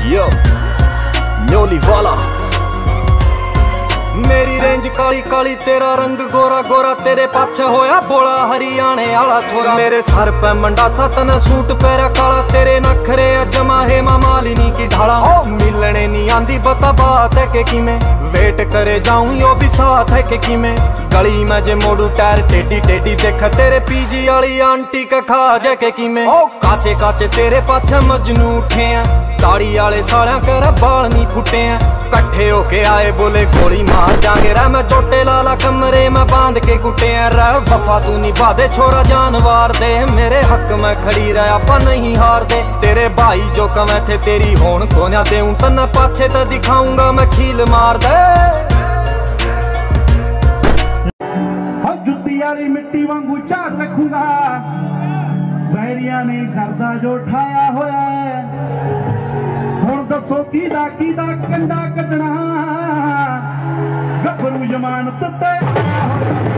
यो न्योली वाला। मेरी रेंज काली काली तेरा रंग गोरा गोरा, तेरे पाछे होया बोला हरियाणे आला छोरा। मेरे सर पे मंडा सतन सूट पैरा काला, तेरे नखरे जमा है मालिनी की ढाला। मिलने नहीं आंदी बता बात है के की मैं वेट करे जाऊं यो भी साथ है के की मैं। गली में जे मोड़ू टायर टेडी टेडी देख तेरे पीजी वाली आंटी का खा जा के की मैं। काचे काचे तेरे पाछे मजनू उठे हैं, दाढ़ी वाले सालिया कर बाल नहीं फुटे हैं। कट्ठे होके आए बोले गोली मार जाएंगे रे, मैं चोटे लाला कमरे में बांध के कुटे रे। वफा तू निभा दे छोरा जानवार दे, मेरे हक में खड़ी रह आपा नहीं हार दे। तेरे भाई जो कमे थे तेरी होन को ना देऊं, तना पाछे तो दिखाऊंगा मैं खील मार दे। जुत्ती वाली मिट्टी वांगू झाड़ रखूंगा, बैरिया ने करदा जो ठाया होया है। हुण दसो कीदा कंडा कढना, गभरू जमानत ते